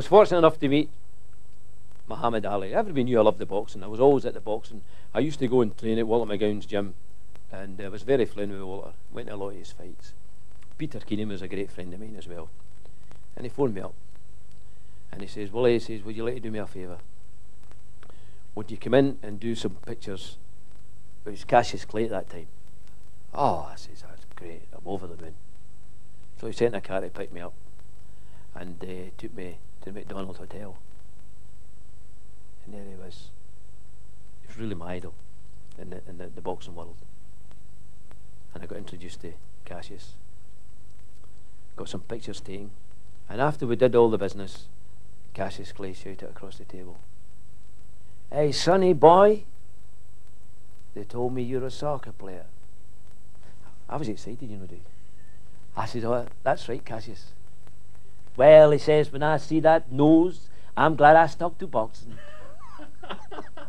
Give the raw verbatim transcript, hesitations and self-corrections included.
was fortunate enough to meet Muhammad Ali. Everybody knew I loved the boxing. I was always at the boxing. I used to go and train at Walter McGowan's gym, and I was very friendly with Walter. Went to a lot of his fights. Peter Keenan was a great friend of mine as well. And he phoned me up, and he says, well, he says, would you like to do me a favour? Would you come in and do some pictures? It was Cassius Clay at that time. Oh, I says, that's great. I'm over the moon. So he sent a car to pick me up, and uh, took me to the McDonald Hotel. And there he was. He was really my idol in the, in the, the boxing world. And I got introduced to Cassius. Got some pictures taken. And after we did all the business, Cassius Clay shouted across the table, hey, sonny boy, they told me you're a soccer player. I was excited, you know, dude. I said, oh, that's right, Cassius. Well, he says, when I see that nose, I'm glad I stuck to boxing.